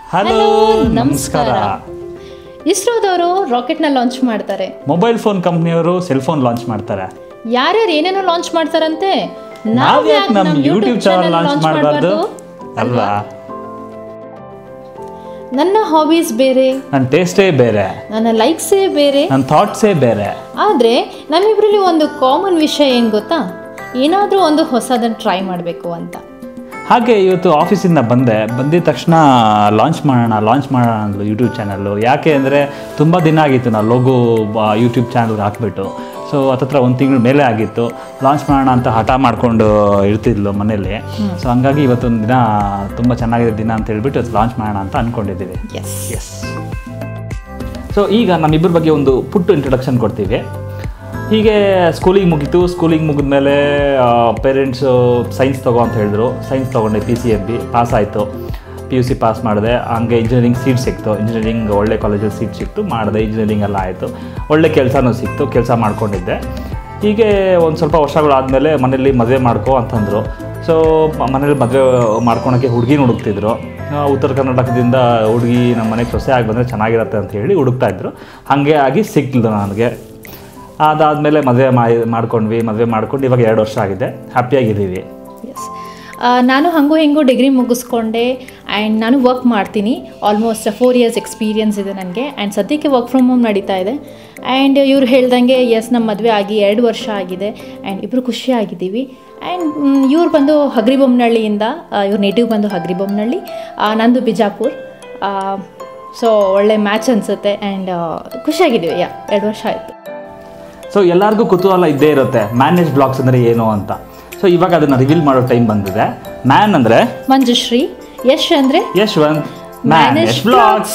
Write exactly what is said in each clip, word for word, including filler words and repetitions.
Hello ನಮಸ್ಕಾರ. ಇಸ್ರೋದವರು ರಾಕೆಟ್ನ ಲಾಂಚ್ ಮಾಡ್ತಾರೆ, ಮೊಬೈಲ್ ಫೋನ್ ಕಂಪ್ನಿಯವರು ಸೆಲ್ ಫೋನ್ ಲಾಂಚ್ ಮಾಡ್ತಾರೆ. ಯಾರ್ಯಾರು ಏನೇನೋ ಲಾಂಚ್ ಮಾಡ್ತಾರಂತೆ, ನಾವು ಯಾಕೆ ನಮ್ಮ ಯೂಟ್ಯೂಬ್ ಚಾನಲ್ ಲಾಂಚ್ ಮಾಡಬಾರ್ದು ಅಲ್ವಾ? ನನ್ನ ಹಾಬೀಸ್ ಬೇರೆ, ನನ್ನ ಟೇಸ್ಟೇ ಬೇರೆ, ನನ್ನ ಲೈಕ್ಸೇ ಬೇರೆ, ನನ್ನ ಥಾಟ್ಸೇ ಬೇರೆ. ಆದರೆ ನಮ್ಮಿಬ್ಬರಲ್ಲಿ ಒಂದು ಕಾಮನ್ ವಿಷಯ ಏನು ಗೊತ್ತಾ, ಏನಾದರೂ ಒಂದು ಹೊಸದನ್ನು ಟ್ರೈ ಮಾಡಬೇಕು ಅಂತ. ಹಾಗೆ ಇವತ್ತು ಆಫೀಸಿಂದ ಬಂದೆ, ಬಂದಿದ ತಕ್ಷಣ ಲಾಂಚ್ ಮಾಡೋಣ ಲಾಂಚ್ ಮಾಡೋಣ ಅಂದ್ಲು ಯೂಟ್ಯೂಬ್ ಚಾನಲ್ಲು. ಯಾಕೆ ಅಂದರೆ ತುಂಬ ದಿನ ಆಗಿತ್ತು ನಾವು ಲೋಗೋ ಯೂಟ್ಯೂಬ್ ಚಾನಲ್ಗೆ ಹಾಕ್ಬಿಟ್ಟು. ಸೊ ಹತ್ತತ್ರ ಒಂದು ತಿಂಗಳ ಮೇಲೆ ಆಗಿತ್ತು. ಲಾಂಚ್ ಮಾಡೋಣ ಅಂತ ಹಠ ಮಾಡಿಕೊಂಡು ಇರ್ತಿದ್ಲು ಮನೇಲಿ. ಸೊ ಹಂಗಾಗಿ ಇವತ್ತೊಂದು ದಿನ ತುಂಬ ಚೆನ್ನಾಗಿದೆ ದಿನ ಅಂತ ಹೇಳ್ಬಿಟ್ಟು ಲಾಂಚ್ ಮಾಡೋಣ ಅಂತ ಅಂದ್ಕೊಂಡಿದ್ದೀವಿ. ಎಸ್ ಎಸ್ ಸೊ ಈಗ ನಮ್ಮಿಬ್ಬರ ಬಗ್ಗೆ ಒಂದು ಪುಟ್ಟು ಇಂಟ್ರೊಡಕ್ಷನ್ ಕೊಡ್ತೀವಿ. ಹೀಗೆ ಸ್ಕೂಲಿಗೆ ಮುಗೀತು. ಸ್ಕೂಲಿಗೆ ಮುಗಿದ್ಮೇಲೆ ಪೇರೆಂಟ್ಸು ಸೈನ್ಸ್ ತೊಗೋ ಅಂತ ಹೇಳಿದ್ರು. ಸೈನ್ಸ್ ತೊಗೊಂಡೆ, P C F B pass ಆಯಿತು. ಪಿ ಯು ಸಿ ಪಾಸ್ ಮಾಡಿದೆ. ಹಂಗೆ ಇಂಜಿನಿಯರಿಂಗ್ ಸೀಟ್ ಸಿಕ್ತು. ಇಂಜಿನಿಯರಿಂಗ್ ಒಳ್ಳೆ ಕಾಲೇಜಲ್ಲಿ ಸೀಟ್ ಸಿಕ್ತು, ಮಾಡಿದೆ. ಇಂಜಿನಿಯರಿಂಗ್ ಎಲ್ಲ ಆಯಿತು, ಒಳ್ಳೆ ಕೆಲಸನೂ ಸಿಕ್ತು, ಕೆಲಸ ಮಾಡ್ಕೊಂಡಿದ್ದೆ. ಹೀಗೆ ಒಂದು ಸ್ವಲ್ಪ ವರ್ಷಗಳಾದಮೇಲೆ ಮನೇಲಿ ಮದುವೆ ಮಾಡ್ಕೊ ಅಂತಂದರು. ಸೊ ಮನೇಲಿ ಮದುವೆ ಮಾಡ್ಕೊಳಕ್ಕೆ ಹುಡುಗಿನ ಹುಡುಕ್ತಿದ್ರು. ಉತ್ತರ ಕರ್ನಾಟಕದಿಂದ ಹುಡುಗಿ ನಮ್ಮ ಮನೆಗೆ ಸೊಸೆ ಆಗಿ ಬಂದರೆ ಚೆನ್ನಾಗಿರುತ್ತೆ ಅಂತ ಹೇಳಿ ಹುಡುಕ್ತಾಯಿದ್ರು. ಹಾಗೆ ಆಗಿ ಸಿಕ್ಕಿಲ್ಲ ನನಗೆ. ಅದಾದಮೇಲೆ ಮದುವೆ ಮಾಡಿ ಮಾಡ್ಕೊಂಡ್ವಿ ಮದುವೆ ಮಾಡ್ಕೊಂಡು ಇವಾಗ ಎರಡು ವರ್ಷ ಆಗಿದೆ, ಹ್ಯಾಪಿಯಾಗಿದ್ದೀವಿ. ಎಸ್ ನಾನು ಹಾಗೂ ಹೆಂಗೂ ಡಿಗ್ರಿ ಮುಗಿಸ್ಕೊಂಡೆ ಆ್ಯಂಡ್ ನಾನು ವರ್ಕ್ ಮಾಡ್ತೀನಿ. ಆಲ್ಮೋಸ್ಟ್ ಫೋರ್ ಇಯರ್ಸ್ ಎಕ್ಸ್ಪೀರಿಯನ್ಸ್ ಇದೆ ನನಗೆ. ಆ್ಯಂಡ್ ಸದ್ಯಕ್ಕೆ ವರ್ಕ್ ಫ್ರಮ್ ಹೋಮ್ ನಡೀತಾ ಇದೆ. ಆ್ಯಂಡ್ ಇವ್ರು ಹೇಳ್ದಂಗೆ ಎಸ್ ನಮ್ಮ ಮದುವೆ ಆಗಿ ಎರಡು ವರ್ಷ ಆಗಿದೆ ಆ್ಯಂಡ್ ಇಬ್ಬರು ಖುಷಿಯಾಗಿದ್ದೀವಿ. ಆ್ಯಂಡ್ ಇವ್ರು ಬಂದು ಹಗರಿಬೊಮ್ಮನಹಳ್ಳಿಯಿಂದ, ಇವ್ರ ನೇಟಿವ್ ಬಂದು ಹಗರಿಬೊಮ್ಮನಹಳ್ಳಿ, ನಂದು ಬಿಜಾಪುರ್. ಸೊ ಒಳ್ಳೆ ಮ್ಯಾಚ್ ಅನಿಸುತ್ತೆ ಆ್ಯಂಡ್ ಖುಷಿಯಾಗಿದ್ದೀವಿ. ಯಾ ಎರಡು ವರ್ಷ ಆಯಿತು. ಸೊ ಎಲ್ಲರಿಗೂ ಕುತೂಹಲ ಇದ್ದೇ ಇರುತ್ತೆ ಮ್ಯಾನೇಜ್ ಬ್ಲಾಗ್ಸ್ ಅಂದರೆ ಏನು ಅಂತ. ಸೊ ಇವಾಗ ಅದನ್ನು ರಿವೀಲ್ ಮಾಡೋ ಟೈಮ್ ಬಂದಿದೆ. ಮ್ಯಾನ್ ಅಂದರೆ ಮಂಜುಶ್ರೀ, ಯಶ್ ಅಂದರೆ ಯಶ್ವಂತ್, ಮ್ಯಾನೇಜ್ ಬ್ಲಾಗ್ಸ್.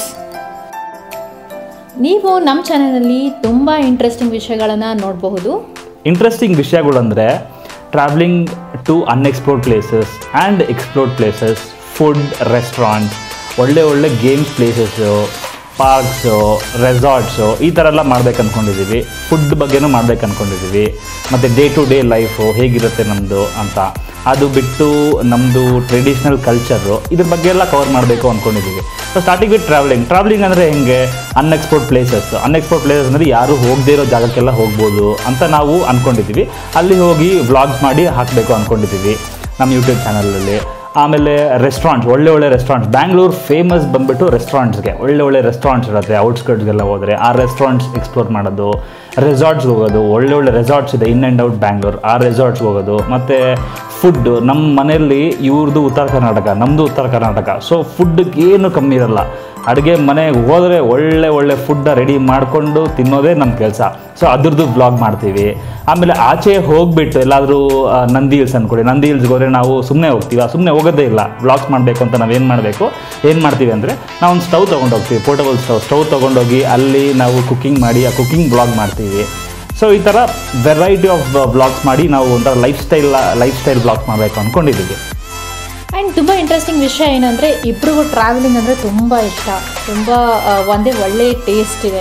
ನೀವು ನಮ್ಮ ಚಾನಲಲ್ಲಿ ತುಂಬ ಇಂಟ್ರೆಸ್ಟಿಂಗ್ ವಿಷಯಗಳನ್ನು ನೋಡಬಹುದು. ಇಂಟ್ರೆಸ್ಟಿಂಗ್ ವಿಷಯಗಳು ಅಂದರೆ travelling to unexplored places and explored places, food, restaurants, ಒಳ್ಳೆ ಒಳ್ಳೆ ಗೇಮ್ಸ್ ಪ್ಲೇಸಸ್ಸು, ಪಾರ್ಕ್ಸು, ರೆಸಾರ್ಟ್ಸು, ಈ ಥರ ಎಲ್ಲ ಮಾಡ್ಬೇಕು ಅಂದ್ಕೊಂಡಿದ್ದೀವಿ. ಫುಡ್ ಬಗ್ಗೆನೂ ಮಾಡ್ಬೇಕು ಅಂದ್ಕೊಂಡಿದ್ದೀವಿ. ಮತ್ತು ಡೇ ಟು ಡೇ ಲೈಫು ಹೇಗಿರುತ್ತೆ ನಮ್ಮದು ಅಂತ, ಅದು ಬಿಟ್ಟು ನಮ್ಮದು ಟ್ರೆಡಿಷ್ನಲ್ ಕಲ್ಚರು, ಇದ್ರ ಬಗ್ಗೆ ಎಲ್ಲ ಕವರ್ ಮಾಡಬೇಕು ಅಂದ್ಕೊಂಡಿದ್ದೀವಿ. So starting with travelling. Travelling ಅಂದರೆ ಹೆಂಗೆ, ಅನ್ಎಕ್ಸ್ಪ್ಲೋರ್ಡ್ ಪ್ಲೇಸಸ್. ಅನ್ಎಕ್ಸ್ಪ್ಲೋರ್ಡ್ ಪ್ಲೇಸಸ್ ಅಂದರೆ ಯಾರು ಹೋಗದೇ ಇರೋ ಜಾಗಕ್ಕೆಲ್ಲ ಹೋಗ್ಬೋದು ಅಂತ ನಾವು ಅಂದ್ಕೊಂಡಿದ್ದೀವಿ. ಅಲ್ಲಿ ಹೋಗಿ ವ್ಲಾಗ್ಸ್ ಮಾಡಿ ಹಾಕಬೇಕು ಅಂದ್ಕೊಂಡಿದ್ದೀವಿ ನಮ್ಮ ಯೂಟ್ಯೂಬ್ ಚಾನಲಲ್ಲಿ. ಆಮೇಲೆ ರೆಸ್ಟೋರೆಂಟ್ಸ್, ಒಳ್ಳೆ ಒಳ್ಳೆ ರೆಸ್ಟೋರೆಂಟ್ಸ್. ಬ್ಯಾಂಗ್ಳೂರು ಫೇಮಸ್ ಬಂದುಬಿಟ್ಟು ರೆಸ್ಟೋರೆಂಟ್ಸ್ಗೆ. ಒಳ್ಳೆ ಒಳ್ಳೆ ರೆಸ್ಟೋರೆಂಟ್ಸ್ ಇರುತ್ತೆ ಔಟ್ಸ್ಕರ್ಟ್ಸ್ಗೆಲ್ಲ ಹೋದರೆ, ಆ ರೆಸ್ಟೋರೆಂಟ್ಸ್ ಎಕ್ಸ್ಪ್ಲೋರ್ ಮಾಡೋದು. ರೆಸಾರ್ಟ್ಸ್ಗೆ ಹೋಗೋದು, ಒಳ್ಳೆ ಒಳ್ಳೆ ರೆಸಾರ್ಟ್ಸ್ ಇದೆ ಇನ್ ಆ್ಯಂಡ್ ಔಟ್ ಬ್ಯಾಂಗ್ಳೂರು, ಆ ರೆಸಾರ್ಟ್ಸ್ಗೆ ಹೋಗೋದು. ಮತ್ತು ಫುಡ್ಡು, ನಮ್ಮ ಮನೆಯಲ್ಲಿ ಇವ್ರದ್ದು ಉತ್ತರ ಕರ್ನಾಟಕ, ನಮ್ಮದು ಉತ್ತರ ಕರ್ನಾಟಕ. ಸೊ ಫುಡ್ಗೆ ಏನು ಕಮ್ಮಿ ಇರಲ್ಲ. ಅಡುಗೆ ಮನೆಗೆ ಹೋದರೆ ಒಳ್ಳೆ ಒಳ್ಳೆ ಫುಡ್ಡ ರೆಡಿ ಮಾಡಿಕೊಂಡು ತಿನ್ನೋದೇ ನಮ್ಮ ಕೆಲಸ. ಸೊ ಅದ್ರದ್ದು ಬ್ಲಾಗ್ ಮಾಡ್ತೀವಿ. ಆಮೇಲೆ ಆಚೆ ಹೋಗಿಬಿಟ್ಟು ಎಲ್ಲಾದರೂ ನಂದಿ ಹಿಲ್ಸ್ ಅಂದ್ಕೊಳ್ಳಿ, ನಂದಿ ಹಿಲ್ಸ್ಗೆ ಹೋದರೆ ನಾವು ಸುಮ್ಮನೆ ಹೋಗ್ತೀವಿ, ಸುಮ್ಮನೆ ಹೋಗೋದೇ ಇಲ್ಲ. ಬ್ಲಾಗ್ಸ್ ಮಾಡಬೇಕು ಅಂತ ನಾವೇನು ಮಾಡಬೇಕು, ಏನು ಮಾಡ್ತೀವಿ ಅಂದರೆ ನಾವು ಒಂದು ಸ್ಟವ್ ತೊಗೊಂಡೋಗ್ತೀವಿ, ಪೋರ್ಟಬಲ್ ಸ್ಟವ್ ಸ್ಟವ್ ತೊಗೊಂಡೋಗಿ ಅಲ್ಲಿ ನಾವು ಕುಕ್ಕಿಂಗ್ ಮಾಡಿ ಆ ಕುಕ್ಕಿಂಗ್ ಬ್ಲಾಗ್ ಮಾಡ್ತೀವಿ. ಸೊ ಈ ಥರ ವೆರೈಟಿ ಆಫ್ ಬ್ಲಾಗ್ಸ್ ಮಾಡಿ ನಾವು ಒಂಥರ lifestyle lifestyle blogs ಮಾಡಬೇಕು ಅಂದ್ಕೊಂಡಿದ್ದೀವಿ. ಆ್ಯಂಡ್ ತುಂಬ ಇಂಟ್ರೆಸ್ಟಿಂಗ್ ವಿಷಯ ಏನಂದರೆ ಇಬ್ಬರಿಗೂ ಟ್ರಾವೆಲಿಂಗ್ ಅಂದರೆ ತುಂಬ ಇಷ್ಟ, ತುಂಬ ಒಂದೇ ಒಳ್ಳೆಯ ಟೇಸ್ಟ್ ಇದೆ.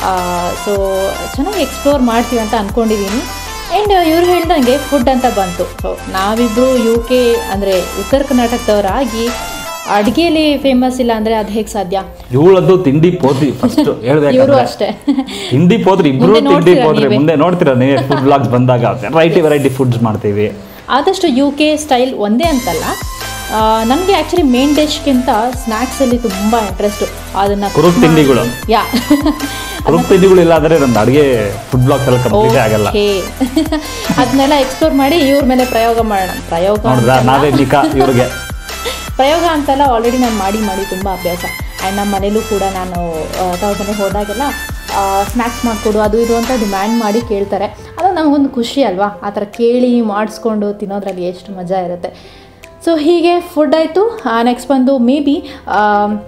ಸೊ ಚೆನ್ನಾಗಿ ಎಕ್ಸ್ಪ್ಲೋರ್ ಮಾಡ್ತೀವಿ ಅಂತ ಅಂದ್ಕೊಂಡಿದ್ದೀನಿ. ಆ್ಯಂಡ್ ಇವ್ರು ಹೇಳ್ದಂಗೆ ಫುಡ್ ಅಂತ ಬಂತು. ಸೊ ನಾವಿಬ್ಬರು ಯು ಕೆ ಅಂದರೆ ಉತ್ತರ ಕರ್ನಾಟಕದವರಾಗಿ ಅಡುಗೆಯಲ್ಲಿ ಫೇಮಸ್ ಇಲ್ಲ ಅಂದರೆ ಅದು ಹೇಗೆ ಸಾಧ್ಯ? ಇವಳದ್ದು ತಿಂಡಿ ಪೋತ್ರಿ ಫಸ್ಟ್ ಹೇಳ್ಬೇಕು. ಇವರು ಅಷ್ಟೇ ತಿಂಡಿ ಪೋತ್ರಿ, ಇಬ್ಬರು ತಿಂಡಿ ಪೋತ್ರಿ. ಮುಂದೆ ನೋಡ್ತೀರಾ ನೀವೇ ಫುಡ್ ಬ್ಲಾಗ್ಸ್ ಬಂದಾಗ ವೆರೈಟಿ ವೆರೈಟಿ ಫುಡ್ಸ್ ಮಾಡ್ತೀವಿ. ಆದಷ್ಟು ಯು ಕೆ ಸ್ಟೈಲ್ ಒಂದೇ ಅಂತಲ್ಲ, ನನಗೆ ಆ್ಯಕ್ಚುಲಿ ಮೇನ್ ಡಿಶ್ಗಿಂತ ಸ್ನ್ಯಾಕ್ಸಲ್ಲಿ ತುಂಬ ಇಂಟ್ರೆಸ್ಟು. ಅದನ್ನು ಕುರುಕ್ ತಿಂಡಿಗಳು, ಯಾ ಕುರುಕ್ ತಿಂಡಿಗಳು ಇಲ್ಲ ಅಂದರೆ ನನ್ನ ಅಡುಗೆ ಫುಡ್ ಬ್ಲಾಗ್ಸ್ ಎಲ್ಲ ಕಂಪ್ಲೀಟ್ ಆಗಲ್ಲ. ಅದನ್ನೆಲ್ಲ ಎಕ್ಸ್ಪ್ಲೋರ್ ಮಾಡಿ ಇವ್ರ ಮೇಲೆ ಪ್ರಯೋಗ ಮಾಡೋಣ. ಪ್ರಯೋಗ ನಾವೇ ನಿಕಾ ಇವ್ರಿಗೆ ಪ್ರಯೋಗ ಅಂತೆಲ್ಲ ಆಲ್ರೆಡಿ ನಾನು ಮಾಡಿ ಮಾಡಿ ತುಂಬ ಅಭ್ಯಾಸ. ಆ್ಯಂಡ್ ನಮ್ಮ ಮನೇಲೂ ಕೂಡ ನಾನು ತವ್ರ ಮನೆಗೆ ಹೋದಾಗೆಲ್ಲ ಸ್ನ್ಯಾಕ್ಸ್ ಮಾಡಿಕೊಡು ಅದು ಇದು ಅಂತ ಡಿಮ್ಯಾಂಡ್ ಮಾಡಿ ಕೇಳ್ತಾರೆ. ಅದು ನಮಗೊಂದು ಖುಷಿ ಅಲ್ವಾ, ಆ ಥರ ಕೇಳಿ ಮಾಡಿಸ್ಕೊಂಡು ತಿನ್ನೋದ್ರಲ್ಲಿ ಎಷ್ಟು ಮಜಾ ಇರುತ್ತೆ. ಸೊ ಹೀಗೆ ಫುಡ್ ಆಯಿತು. ನೆಕ್ಸ್ಟ್ ಬಂದು maybe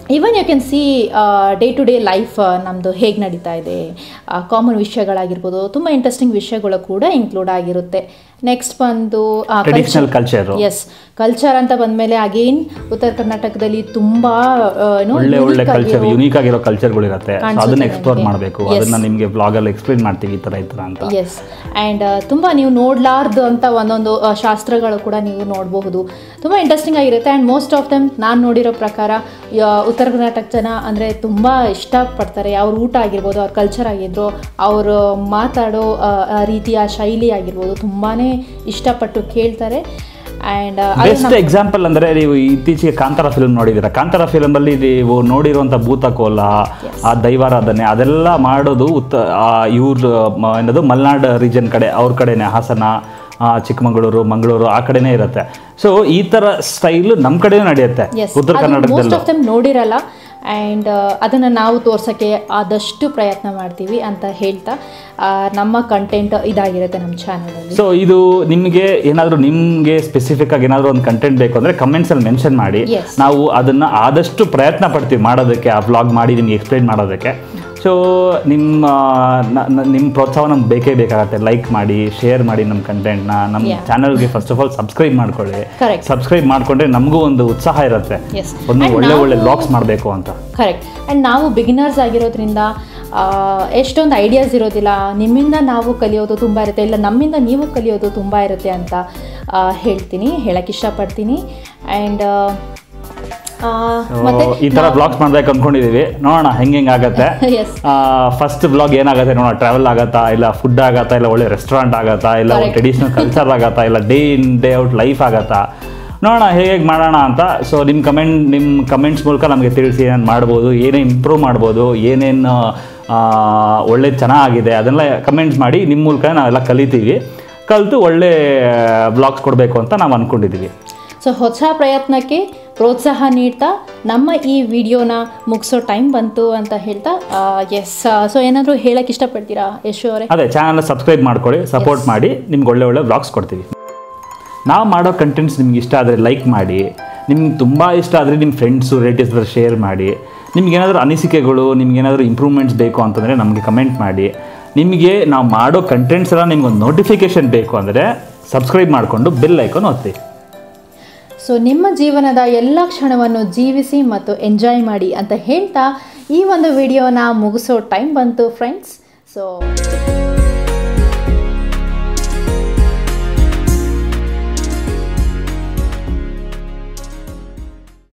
even you can see day to day life ನಮ್ಮದು ಹೇಗೆ ನಡೀತಾ ಇದೆ, ಕಾಮನ್ ವಿಷಯಗಳಾಗಿರ್ಬೋದು, ತುಂಬ ಇಂಟ್ರೆಸ್ಟಿಂಗ್ ವಿಷಯಗಳು ಕೂಡ ಇನ್ಕ್ಲೂಡ್ ಆಗಿರುತ್ತೆ. ನೆಕ್ಸ್ಟ್ ಬಂದು ಟ್ರೆಡಿಷನಲ್ ಕಲ್ಚರ್. ಎಸ್, ಕಲ್ಚರ್ ಅಂತ ಬಂದಮೇಲೆ ಅಗೇನ್ ಉತ್ತರ ಕರ್ನಾಟಕದಲ್ಲಿ ತುಂಬ ಒಳ್ಳೆ ಒಳ್ಳೆ ಕಲ್ಚರ್, ಯುನೀಕ್ ಆಗಿರೋ ಕಲ್ಚರ್ಗಳು ಇರುತ್ತೆ. ಅದನ್ನ ಎಕ್ಸ್ಪ್ಲೋರ್ ಮಾಡಬೇಕು, ಅದನ್ನ ನಿಮಗೆ ಬ್ಲಾಗಲ್ಲಿ ಎಕ್ಸ್ಪ್ಲೇನ್ ಮಾಡ್ತೀವಿ ಈ ಥರ ಈ ಥರ ಅಂತ. ಎಸ್, ಆ್ಯಂಡ್ ತುಂಬ ನೀವು ನೋಡಲಾರ್ದು ಅಂತ ಒಂದೊಂದು ಶಾಸ್ತ್ರಗಳು ಕೂಡ ನೀವು ನೋಡಬಹುದು. ತುಂಬ ಇಂಟ್ರೆಸ್ಟಿಂಗ್ ಆಗಿರುತ್ತೆ. ಆ್ಯಂಡ್ ಮೋಸ್ಟ್ ಆಫ್ ದಮ್ ನಾನು ನೋಡಿರೋ ಪ್ರಕಾರ ಉತ್ತರ ಕರ್ನಾಟಕ ಜನ ಅಂದರೆ ತುಂಬ ಇಷ್ಟಪಡ್ತಾರೆ. ಅವ್ರ ಊಟ ಆಗಿರ್ಬೋದು, ಅವ್ರ ಕಲ್ಚರ್ ಆಗಿದ್ರು, ಅವರು ಮಾತಾಡೋ ರೀತಿಯ ಶೈಲಿ ಆಗಿರ್ಬೋದು, ತುಂಬಾ ಇಷ್ಟಪಟ್ಟು ಕೇಳ್ತಾರೆ. ಆ್ಯಂಡ್ ಬೆಸ್ಟ್ ಎಕ್ಸಾಂಪಲ್ ಅಂದರೆ ನೀವು ಇತ್ತೀಚೆಗೆ ಕಾಂತಾರ ಫಿಲ್ಮ್ ನೋಡಿದ್ದೀರಾ. ಕಾಂತಾರ ಫಿಲ್ಮಲ್ಲಿ ನೀವು ನೋಡಿರುವಂಥ ಭೂತಕೋಲ, ಆ ದೈವಾರಾಧನೆ ಅದೆಲ್ಲ ಮಾಡೋದು ಉತ್ತ ಇವ್ರ ಏನದು ಮಲೆನಾಡು ರೀಜನ್ ಕಡೆ, ಅವ್ರ ಕಡೆನೇ, ಹಾಸನ, ಚಿಕ್ಕಮಗಳೂರು, ಮಂಗಳೂರು ಆ ಕಡೆನೇ ಇರುತ್ತೆ. ಸೊ ಈ ಥರ ಸ್ಟೈಲು ನಮ್ಮ ಕಡೆನೂ ನಡೆಯುತ್ತೆ ಉತ್ತರ ಕರ್ನಾಟಕದಲ್ಲಿ. ನೋಡಿರಲ್ಲ. ಆ್ಯಂಡ್ ಅದನ್ನು ನಾವು ತೋರ್ಸೋಕ್ಕೆ ಆದಷ್ಟು ಪ್ರಯತ್ನ ಮಾಡ್ತೀವಿ ಅಂತ ಹೇಳ್ತಾ ನಮ್ಮ ಕಂಟೆಂಟ್ ಇದಾಗಿರುತ್ತೆ ನಮ್ಮ ಚಾನಲಲ್ಲಿ. ಸೊ ಇದು ನಿಮಗೆ ಏನಾದರೂ ನಿಮಗೆ ಸ್ಪೆಸಿಫಿಕ್ ಆಗಿ ಏನಾದರೂ ಒಂದು ಕಂಟೆಂಟ್ ಬೇಕು ಅಂದರೆ ಕಮೆಂಟ್ಸಲ್ಲಿ ಮೆನ್ಷನ್ ಮಾಡಿ, ನಾವು ಅದನ್ನು ಆದಷ್ಟು ಪ್ರಯತ್ನ ಪಡ್ತೀವಿ ಮಾಡೋದಕ್ಕೆ, ಆ ವ್ಲಾಗ್ ಮಾಡಿ ನಿಮಗೆ ಎಕ್ಸ್ಪ್ಲೈನ್ ಮಾಡೋದಕ್ಕೆ. ಸೊ ನಿಮ್ಮ ನಿಮ್ಮ ಪ್ರೋತ್ಸಾಹ ನಮ್ಗೆ ಬೇಕೇ ಬೇಕಾಗತ್ತೆ. ಲೈಕ್ ಮಾಡಿ, ಶೇರ್ ಮಾಡಿ ನಮ್ಮ ಕಂಟೆಂಟ್ನ. ನಮ್ಮ ಚಾನಲ್ಗೆ ಫಸ್ಟ್ ಆಫ್ ಆಲ್ ಸಬ್ಸ್ಕ್ರೈಬ್ ಮಾಡ್ಕೊಳ್ಳಿ. ಸಬ್ಸ್ಕ್ರೈಬ್ ಮಾಡಿಕೊಂಡ್ರೆ ನಮಗೂ ಒಂದು ಉತ್ಸಾಹ ಇರುತ್ತೆ, ಒಂದು ಒಳ್ಳೆ ಒಳ್ಳೆ ವ್ಲಾಗ್ಸ್ ಮಾಡಬೇಕು ಅಂತ. ಕರೆಕ್ಟ್. ಆ್ಯಂಡ್ ನಾವು ಬಿಗಿನರ್ಸ್ ಆಗಿರೋದ್ರಿಂದ ಎಷ್ಟೊಂದು ಐಡಿಯಾಸ್ ಇರೋದಿಲ್ಲ. ನಿಮ್ಮಿಂದ ನಾವು ಕಲಿಯೋದು ತುಂಬ ಇರುತ್ತೆ, ಇಲ್ಲ ನಮ್ಮಿಂದ ನೀವು ಕಲಿಯೋದು ತುಂಬ ಇರುತ್ತೆ ಅಂತ ಹೇಳ್ತೀನಿ, ಹೇಳಕ್ಕೆ ಇಷ್ಟಪಡ್ತೀನಿ. ಆ್ಯಂಡ್ ಈ ಥರ ಬ್ಲಾಗ್ಸ್ ಮಾಡ್ಬೇಕು ಅಂದ್ಕೊಂಡಿದ್ದೀವಿ. ನೋಡೋಣ ಹೆಂಗೆ ಹೆಂಗೆ ಆಗುತ್ತೆ. ಫಸ್ಟ್ ಬ್ಲಾಗ್ ಏನಾಗುತ್ತೆ ನೋಡೋಣ. ಟ್ರಾವೆಲ್ ಆಗತ್ತಾ, ಇಲ್ಲ ಫುಡ್ ಆಗತ್ತಾ, ಇಲ್ಲ ಒಳ್ಳೆ ರೆಸ್ಟೋರೆಂಟ್ ಆಗತ್ತಾ, ಇಲ್ಲ ಟ್ರೆಡಿಷನಲ್ ಕಲ್ಚರ್ ಆಗತ್ತಾ, ಇಲ್ಲ day in day out life ಆಗತ್ತಾ, ನೋಡೋಣ ಹೇಗೆ ಮಾಡೋಣ ಅಂತ. ಸೊ ನಿಮ್ಮ ಕಮೆಂಟ್ ನಿಮ್ಮ ಕಮೆಂಟ್ಸ್ ಮೂಲಕ ನಮಗೆ ತಿಳಿಸಿ ಏನೇನು ಮಾಡ್ಬೋದು, ಏನೇನು ಇಂಪ್ರೂವ್ ಮಾಡ್ಬೋದು, ಏನೇನು ಒಳ್ಳೆ ಚೆನ್ನಾಗಿದೆ ಅದನ್ನೆಲ್ಲ ಕಮೆಂಟ್ಸ್ ಮಾಡಿ. ನಿಮ್ಮ ಮೂಲಕ ನಾವೆಲ್ಲ ಕಲಿತೀವಿ, ಕಲಿತು ಒಳ್ಳೆ ಬ್ಲಾಗ್ಸ್ ಕೊಡಬೇಕು ಅಂತ ನಾವು ಅಂದ್ಕೊಂಡಿದ್ದೀವಿ. ಸೊ ಹೊಸ ಪ್ರಯತ್ನಕ್ಕೆ ಪ್ರೋತ್ಸಾಹ ನೀಡ್ತಾ ನಮ್ಮ ಈ ವಿಡಿಯೋನ ಮುಗಿಸೋ ಟೈಮ್ ಬಂತು ಅಂತ ಹೇಳ್ತಾ, ಎಸ್, ಸೊ ಏನಾದರೂ ಹೇಳಕ್ಕೆ ಇಷ್ಟಪಡ್ತೀರಾ ಯಶು ಅವರೇ? ಅದೇ, ಚಾನಲ್ನ ಸಬ್ಸ್ಕ್ರೈಬ್ ಮಾಡ್ಕೊಳ್ಳಿ, ಸಪೋರ್ಟ್ ಮಾಡಿ, ನಿಮ್ಗೆ ಒಳ್ಳೆ ಒಳ್ಳೆ ಬ್ಲಾಗ್ಸ್ ಕೊಡ್ತೀವಿ. ನಾವು ಮಾಡೋ ಕಂಟೆಂಟ್ಸ್ ನಿಮ್ಗೆ ಇಷ್ಟ ಆದರೆ ಲೈಕ್ ಮಾಡಿ, ನಿಮ್ಗೆ ತುಂಬ ಇಷ್ಟ ಆದರೆ ನಿಮ್ಮ ಫ್ರೆಂಡ್ಸು ರಿಲೇಟಿವ್ಸ್ ಹತ್ರ ಶೇರ್ ಮಾಡಿ. ನಿಮ್ಗೇನಾದರೂ ಅನಿಸಿಕೆಗಳು, ನಿಮ್ಗೇನಾದರೂ ಇಂಪ್ರೂವ್ಮೆಂಟ್ಸ್ ಬೇಕು ಅಂತಂದರೆ ನಮಗೆ ಕಮೆಂಟ್ ಮಾಡಿ. ನಿಮಗೆ ನಾವು ಮಾಡೋ ಕಂಟೆಂಟ್ಸ್ ಎಲ್ಲ ನಿಮ್ಗೊಂದು ನೋಟಿಫಿಕೇಷನ್ ಬೇಕು ಅಂದರೆ ಸಬ್ಸ್ಕ್ರೈಬ್ ಮಾಡಿಕೊಂಡು ಬೆಲ್ ಐಕಾನ್ ಒತ್ತಿ. ಸೊ ನಿಮ್ಮ ಜೀವನದ ಎಲ್ಲ ಕ್ಷಣವನ್ನು ಜೀವಿಸಿ ಮತ್ತು ಎಂಜಾಯ್ ಮಾಡಿ ಅಂತ ಹೇಳ್ತಾ ಈ ಒಂದು ವಿಡಿಯೋನ ಮುಗಿಸೋ ಟೈಮ್ ಬಂತು ಫ್ರೆಂಡ್ಸ್. ಸೊ